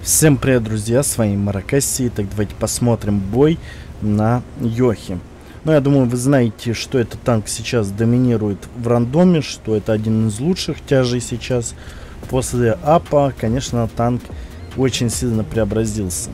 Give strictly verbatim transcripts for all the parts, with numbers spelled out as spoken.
Всем привет, друзья, с вами Маракасси. Так давайте посмотрим бой на Йохе. Ну, я думаю, вы знаете, что этот танк сейчас доминирует в рандоме, что это один из лучших тяжей сейчас. После апа, конечно, танк очень сильно преобразился.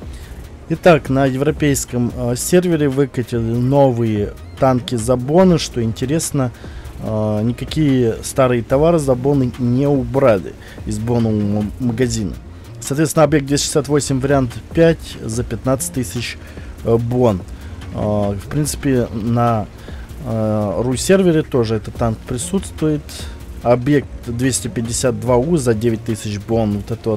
Итак, на европейском э, сервере выкатили новые танки за боны. Что интересно, э, никакие старые товары за боны не убрали из бонного магазина. Соответственно, объект двести шестьдесят восемь вариант пять за пятнадцать тысяч э, бон. Э, в принципе, на э, ру сервере тоже этот танк присутствует. Объект двести пятьдесят два у за девять тысяч бон. Вот это вот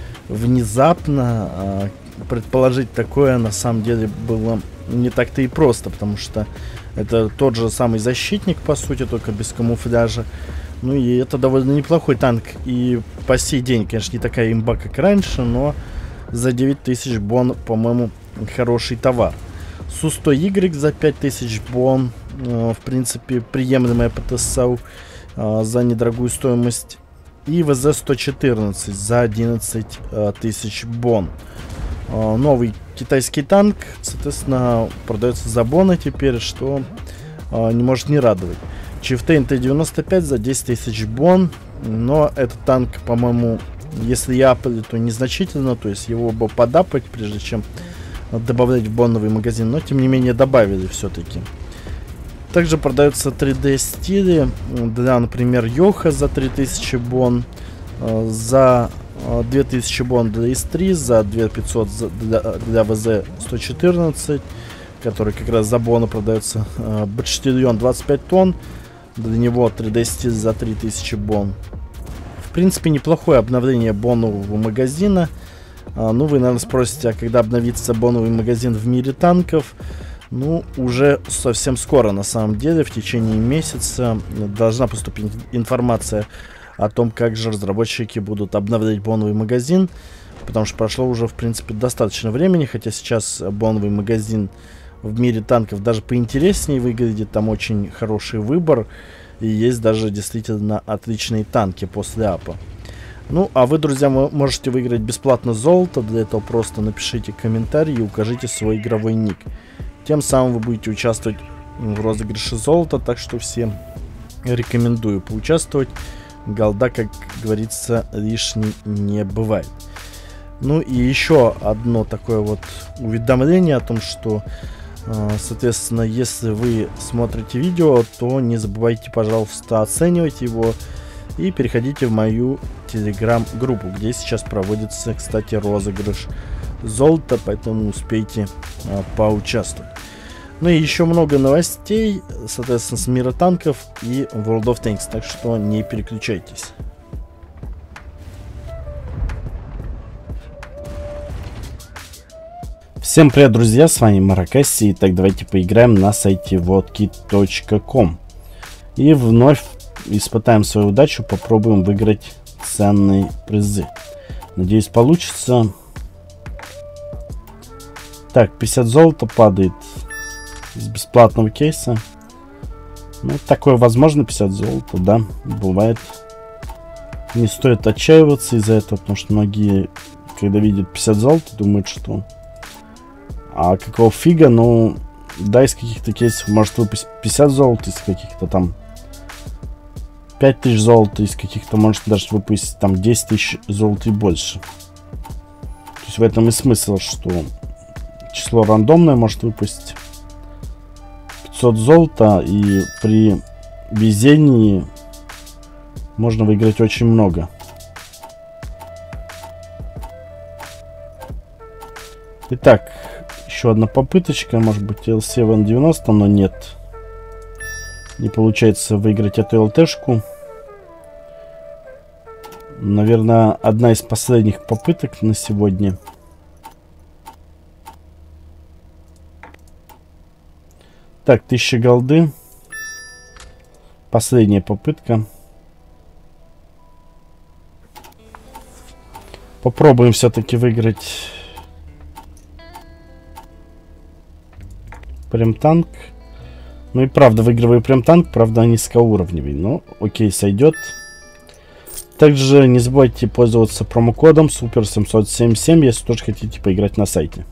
внезапно э, предположить такое на самом деле было не так-то и просто, потому что это тот же самый защитник, по сути, только без камуфляжа. Ну и это довольно неплохой танк. И по сей день, конечно, не такая имба, как раньше, но за девять тысяч бон, по-моему, хороший товар. Су сто игрек за пять тысяч бон. Э, в принципе, приемлемая ПТСАУ э, за недорогую стоимость. И вэ зэ сто четырнадцать за одиннадцать тысяч бон. Э, новый китайский танк, соответственно, продается за боны теперь, что э, не может не радовать. Чифтейн тэ девяносто пять за десять тысяч бон. Но этот танк, по-моему, если я апали, то незначительно. То есть его бы подапать, прежде чем добавлять в боновый магазин. Но, тем не менее, добавили все-таки. Также продаются три дэ стили. Для, например, Йоха за три тысячи бон. За две тысячи бон для эс три. За две тысячи пятьсот для, для вэ зэ сто четырнадцать. Который как раз за боны продается. Бэштильон двадцать пять тонн. Для него три дэ стиль за три тысячи бон. В принципе, неплохое обновление бонового магазина. А, ну, вы, наверное, спросите, а когда обновится боновый магазин в мире танков? Ну, уже совсем скоро, на самом деле. В течение месяца должна поступить информация о том, как же разработчики будут обновлять боновый магазин. Потому что прошло уже, в принципе, достаточно времени. Хотя сейчас боновый магазин в мире танков даже поинтереснее выглядит. Там очень хороший выбор. И есть даже действительно отличные танки после апа. Ну, а вы, друзья, вы можете выиграть бесплатно золото. Для этого просто напишите комментарий и укажите свой игровой ник. Тем самым вы будете участвовать в розыгрыше золота. Так что всем рекомендую поучаствовать. Голда, как говорится, лишней не бывает. Ну и еще одно такое вот уведомление о том, что, соответственно, если вы смотрите видео, то не забывайте, пожалуйста, оценивать его и переходите в мою телеграм-группу, где сейчас проводится, кстати, розыгрыш золота, поэтому успейте а, поучаствовать. Ну и еще много новостей, соответственно, с мира танков и World of Tanks, так что не переключайтесь. Всем привет, друзья, с вами Маракасси. Итак, давайте поиграем на сайте водки точка ком. И вновь испытаем свою удачу, попробуем выиграть ценные призы. Надеюсь, получится. Так, пятьдесят золота падает из бесплатного кейса. Ну, такое возможно, пятьдесят золота, да, бывает. Не стоит отчаиваться из-за этого, потому что многие, когда видят пятьдесят золота, думают, что... А какого фига, ну, да, из каких-то кейсов может выпасть пятьдесят золота, из каких-то там пять тысяч золота, из каких-то может даже выпасть там десять тысяч золота и больше. То есть в этом и смысл, что число рандомное может выпасть пятьсот золота, и при везении можно выиграть очень много. Итак, еще одна попыточка, может быть, эл семь девяносто, но нет. Не получается выиграть эту ЛТшку. Наверное, одна из последних попыток на сегодня. Так, тысяча голды. Последняя попытка. Попробуем все-таки выиграть прям танк. Ну и правда, выигрываю прям танк, правда, низкоуровневый. Но окей, сойдет. Также не забывайте пользоваться промокодом супер семьсот семьдесят семь, если тоже хотите поиграть на сайте.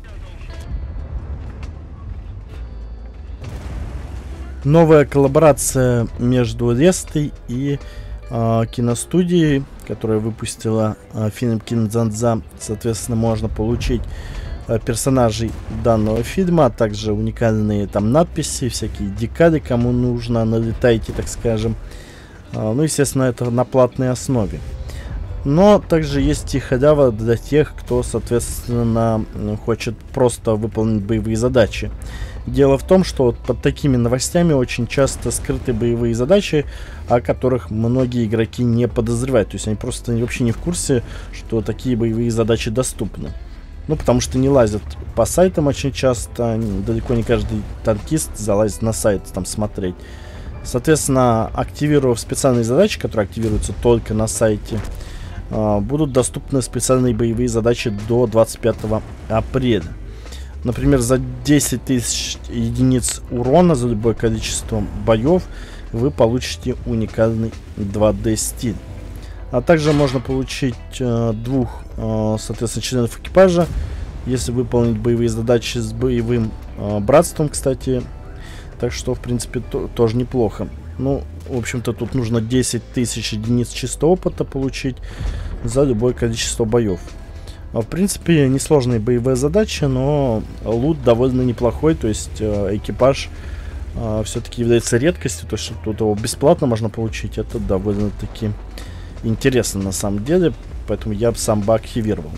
Новая коллаборация между Рестой и э, киностудией, которая выпустила э, фильм Киндзадза. Соответственно, можно получить э, персонажей данного фильма, а также уникальные там надписи, всякие декады, кому нужно, налетайте, так скажем. Э, ну, естественно, это на платной основе. Но также есть и халява для тех, кто, соответственно, хочет просто выполнить боевые задачи. Дело в том, что вот под такими новостями очень часто скрыты боевые задачи, о которых многие игроки не подозревают. То есть они просто вообще не в курсе, что такие боевые задачи доступны. Ну, потому что не лазят по сайтам очень часто. Далеко не каждый танкист залазит на сайт там смотреть. Соответственно, активировав специальные задачи, которые активируются только на сайте, будут доступны специальные боевые задачи до двадцать пятого апреля. Например, за десять тысяч единиц урона за любое количество боев вы получите уникальный два дэ стиль. А также можно получить э, двух, э, соответственно, членов экипажа, если выполнить боевые задачи с боевым э, братством, кстати. Так что, в принципе, то, тоже неплохо. Ну, в общем-то, тут нужно десять тысяч единиц чистого опыта получить за любое количество боев. В принципе, несложные боевые задачи, но лут довольно неплохой, то есть э, экипаж э, все-таки является редкостью, то есть что тут его бесплатно можно получить, это довольно-таки интересно на самом деле, поэтому я бы сам бы активировал.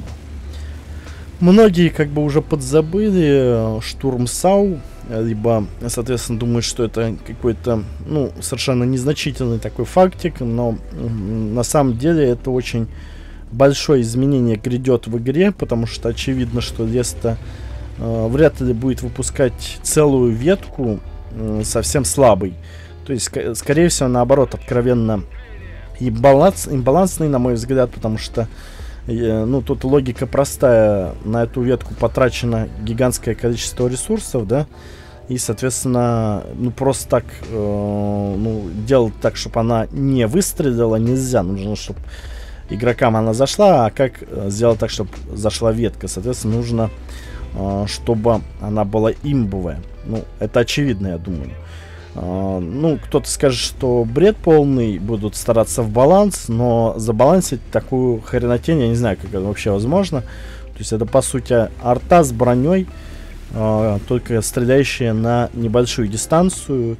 Многие как бы уже подзабыли Штурм САУ, либо, соответственно, думают, что это какой-то, ну, совершенно незначительный такой фактик, но на самом деле это очень большое изменение грядет в игре, потому что очевидно, что Реста э, вряд ли будет выпускать целую ветку э, совсем слабой. То есть, ск скорее всего, наоборот, откровенно имбаланс, имбалансный, на мой взгляд, потому что э, ну, тут логика простая. На эту ветку потрачено гигантское количество ресурсов, да, и, соответственно, ну, просто так э, ну, делать так, чтобы она не выстрелила, нельзя. Нужно, чтобы игрокам она зашла, а как сделать так, чтобы зашла ветка? Соответственно, нужно, э, чтобы она была имбовая. Ну, это очевидно, я думаю. Э, ну, кто-то скажет, что бред полный, будут стараться в баланс, но забалансить такую хренотень, я не знаю, как это вообще возможно. То есть это, по сути, арта с броней, э, только стреляющая на небольшую дистанцию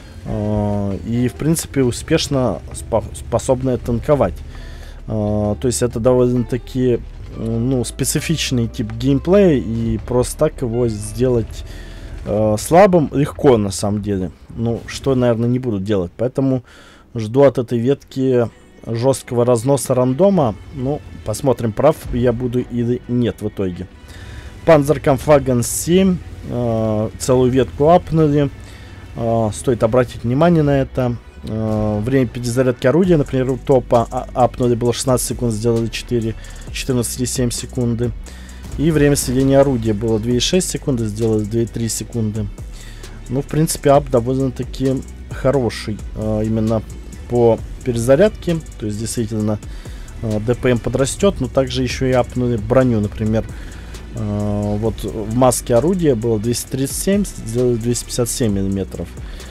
э, и, в принципе, успешно спо способная танковать. Uh, то есть это довольно-таки ну, специфичный тип геймплея, и просто так его сделать uh, слабым легко на самом деле. Ну, что, наверное, не буду делать. Поэтому жду от этой ветки жесткого разноса рандома. Ну, посмотрим, прав я буду или нет в итоге. Panzerkampfwagen семь. Uh, целую ветку апнули. Uh, стоит обратить внимание на это. Uh, время перезарядки орудия, например, у топа апнули было шестнадцать секунд, сделали четыре, четырнадцать и семь секунды. И время сведения орудия было две и шесть секунды, сделали две и три секунды. Ну, в принципе, ап довольно-таки хороший uh, именно по перезарядке. То есть, действительно, uh, ДПМ подрастет, но также еще и апнули броню, например. Uh, вот в маске орудия было двести тридцать семь, сделали двести пятьдесят семь миллиметров.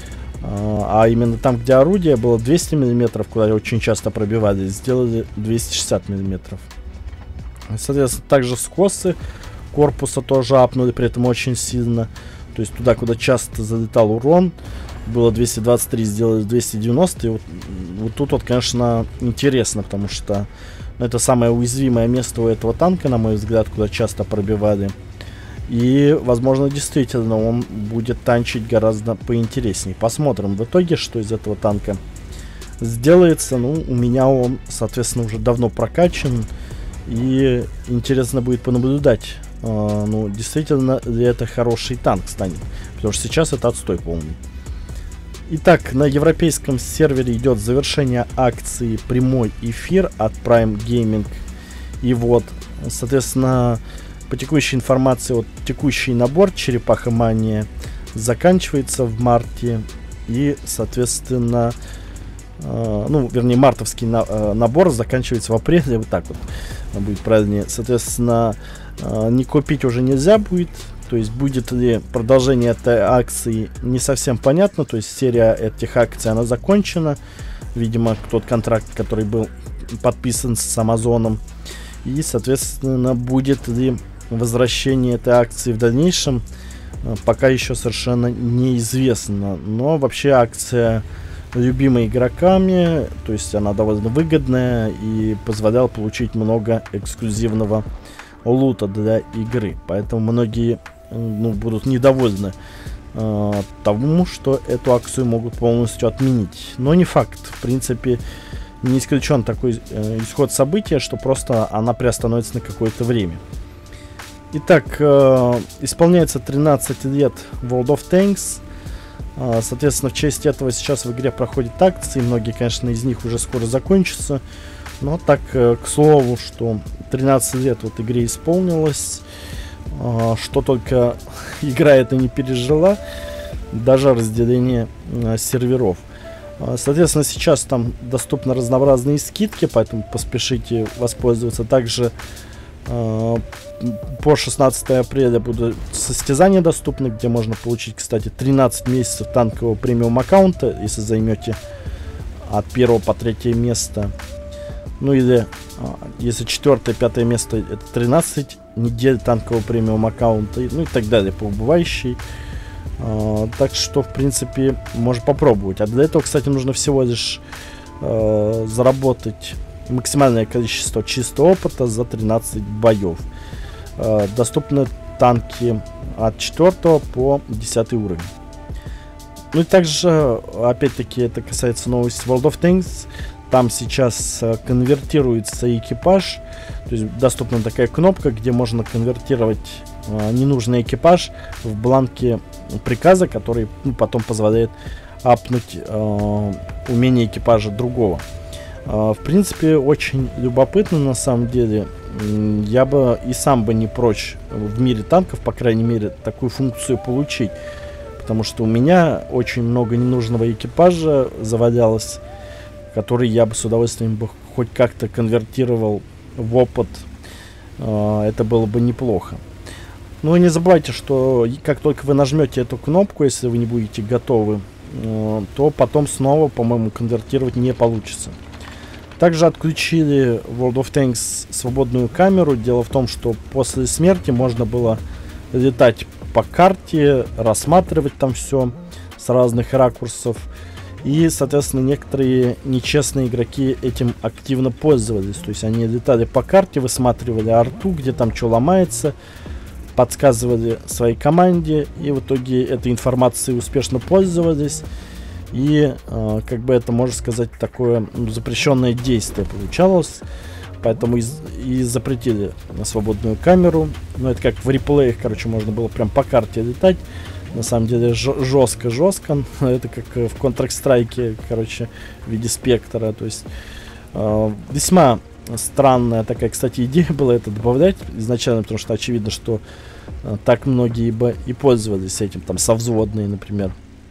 А именно там, где орудие было двести миллиметров, куда очень часто пробивали, сделали двести шестьдесят миллиметров. Соответственно, также скосы корпуса тоже апнули, при этом очень сильно. То есть туда, куда часто залетал урон, было двести двадцать три, сделали двести девяносто. И вот, вот тут вот, конечно, интересно, потому что ну, это самое уязвимое место у этого танка, на мой взгляд, куда часто пробивали. И, возможно, действительно он будет танчить гораздо поинтереснее. Посмотрим в итоге, что из этого танка сделается. Ну, у меня он, соответственно, уже давно прокачан. И интересно будет понаблюдать, э, ну, действительно ли это хороший танк станет. Потому что сейчас это отстой полный. Итак, на европейском сервере идет завершение акции «Прямой эфир» от Prime Gaming. И вот, соответственно, по текущей информации, вот текущий набор Черепаха Мания заканчивается в марте. И, соответственно, э, ну, вернее, мартовский на, э, набор заканчивается в апреле, вот так вот будет правильнее. Соответственно, э, не купить уже нельзя будет. То есть будет ли продолжение этой акции, не совсем понятно. То есть серия этих акций, она закончена. Видимо, тот контракт, который был подписан с Амазоном. И, соответственно, будет ли возвращение этой акции в дальнейшем, пока еще совершенно неизвестно. Но вообще акция любима игроками. То есть она довольно выгодная и позволяла получить много эксклюзивного лута для игры. Поэтому многие, ну, будут недовольны э, тому, что эту акцию могут полностью отменить. Но не факт. В принципе, не исключен такой э, исход события, что просто она приостановится на какое-то время. Итак, э, исполняется тринадцать лет World of Tanks. Э, соответственно, в честь этого сейчас в игре проходят акции. Многие, конечно, из них уже скоро закончатся. Но так, э, к слову, что тринадцать лет вот игре исполнилось. Что только игра это не пережила, даже разделение э, серверов. Соответственно, сейчас там доступны разнообразные скидки, поэтому поспешите воспользоваться. Также э, по шестнадцатое апреля будут состязания доступны, где можно получить, кстати, тринадцать месяцев танкового премиум аккаунта, если займете от первого по третье место. Ну или если четвертое, пятое место, это тринадцать недель танкового премиум аккаунта, ну и так далее по убывающей. А, так что, в принципе, можно попробовать. А для этого, кстати, нужно всего лишь а, заработать максимальное количество чистого опыта за тринадцать боев. А, доступны танки от четвёртого по десятый уровень. Ну и также, опять-таки, это касается новости World of Tanks. Там сейчас э, конвертируется экипаж. То есть доступна такая кнопка, где можно конвертировать э, ненужный экипаж в бланке приказа, который, ну, потом позволяет апнуть э, умение экипажа другого. Э, в принципе, очень любопытно на самом деле. Я бы и сам бы не прочь в мире танков, по крайней мере, такую функцию получить. Потому что у меня очень много ненужного экипажа завалялось, который я бы с удовольствием бы хоть как-то конвертировал в опыт. Это было бы неплохо. Ну и не забывайте, что как только вы нажмете эту кнопку, если вы не будете готовы, то потом снова, по-моему, конвертировать не получится. Также отключили в World of Tanks свободную камеру. Дело в том, что после смерти можно было летать по карте, рассматривать там все с разных ракурсов. И, соответственно, некоторые нечестные игроки этим активно пользовались. То есть они летали по карте, высматривали арту, где там что ломается, подсказывали своей команде, и в итоге этой информацией успешно пользовались. И, э, как бы это, можно сказать, такое, ну, запрещенное действие получалось. Поэтому и, и запретили на свободную камеру. Ну, это как в реплеях, короче, можно было прям по карте летать. На самом деле жестко-жестко. Это как в Counter-Strike, короче, в виде спектра. То есть э, весьма странная такая, кстати, идея была это добавлять изначально, потому что очевидно, что э, так многие бы и пользовались этим, там, совзводные, например.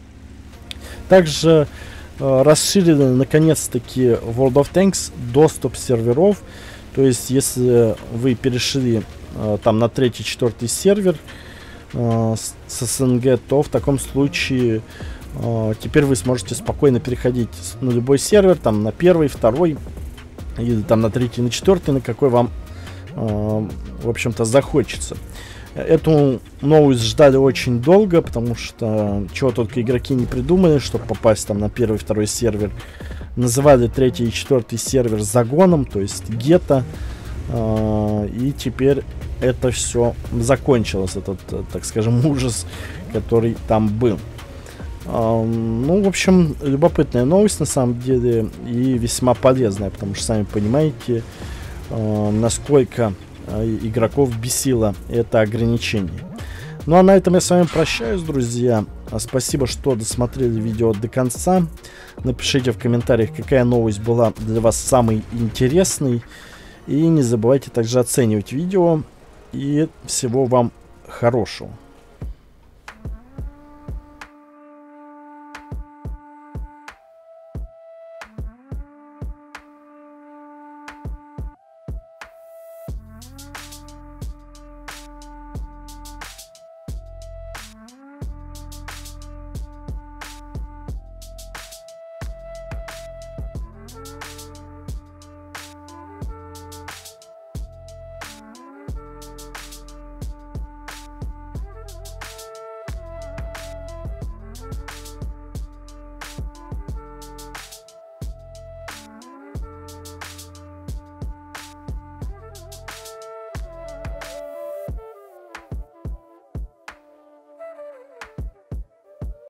Также э, расширили, наконец-таки, World of Tanks доступ серверов. То есть, если вы перешли э, там на третий, четвертый сервер с СНГ, то в таком случае э, теперь вы сможете спокойно переходить на любой сервер, там на первый, второй, или там на третий, на четвертый, на какой вам, э, в общем-то, захочется. Эту новость ждали очень долго, потому что чего только игроки не придумали, чтобы попасть там на первый, второй сервер. Называли третий и четвертый сервер загоном, то есть гетто. Uh, и теперь это все закончилось, этот, так скажем, ужас, который там был. Uh, ну, в общем, любопытная новость на самом деле и весьма полезная, потому что, сами понимаете, uh, насколько uh, игроков бесило это ограничение. Ну, а на этом я с вами прощаюсь, друзья. Спасибо, что досмотрели видео до конца. Напишите в комментариях, какая новость была для вас самой интересной. И не забывайте также оценивать видео. И всего вам хорошего.